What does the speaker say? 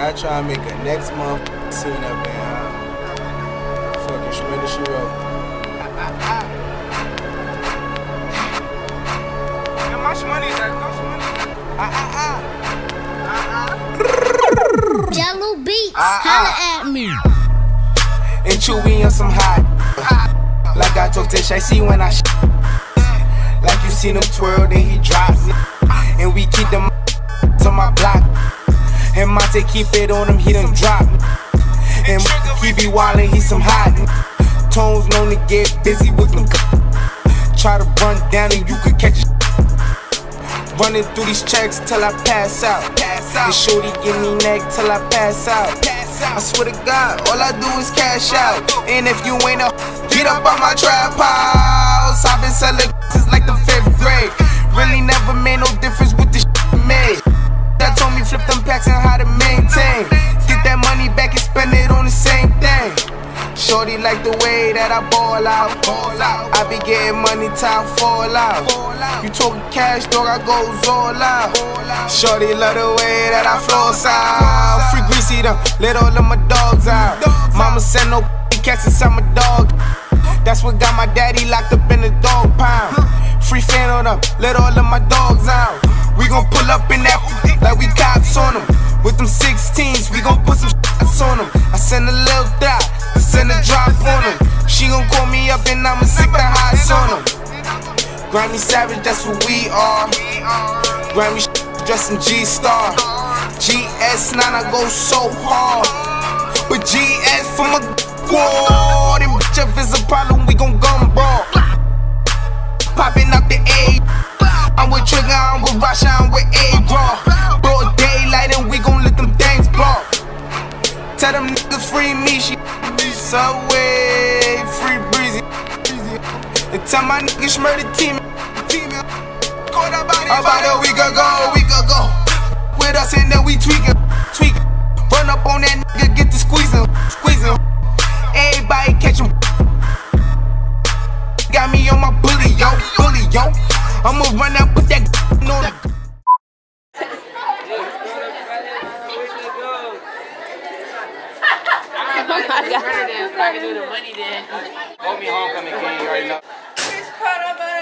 gotta try and make a next month scene up in fucking Shmurda she wrote. Yeah, my Shmoney is that. Jello Beats, holla at me. And Chewy on some hot. Like I told Tish, I see when I like you seen him twirl, then he drops. And we keep them on my block. And Monte keep it on him, he done drop. And he be wildin', he some hot. Tones known to get busy with them. Try to run down and you could catch it. Running through these checks till I pass out. And shorty give me neck till I pass out. I swear to God, all I do is cash out. And if you ain't get up on my trap house. I've been selling since like the 5th grade. Really never made no difference with the shit made. That told me flip them packs and how to maintain. Get that money back and spend it on the same thing. Shorty like the way that I ball out. I be getting money till I fall out. You talking cash, dog, I goes all out. Shorty love the way that I floss out. Free greasy them, let all of my dogs out. Mama send no cats inside my dog. That's what got my daddy locked up in the dog pound. Free fan on them, let all of my dogs out. We gon' pull up in that like we cops on them. With them 16s, we gon' put some shots on them. I send a little dot, send a drop on them. She gon' call me up and I'ma stick the highs on them. Grammy Savage, that's what we are. Grammy dressed in G-Star. GS9, I go so hard. But GS for my squad. And bitch, if it's a problem, we gon' gun brawl. Popping up the A. I'm with Trigger, I'm with Rasha, I'm with A-Raw. Broad daylight and we gon' let them things blow. Tell them niggas free me, she Subway, free breezy. And tell my niggas Shmurda team. About a week ago. With us and then we tweaking. Run up on that nigga, get to squeezing. Everybody catch him. Got me on my bully, yo. I'ma run out, put that on the. Oh my God. Started to do the money then. Hold me homecoming king, you already know.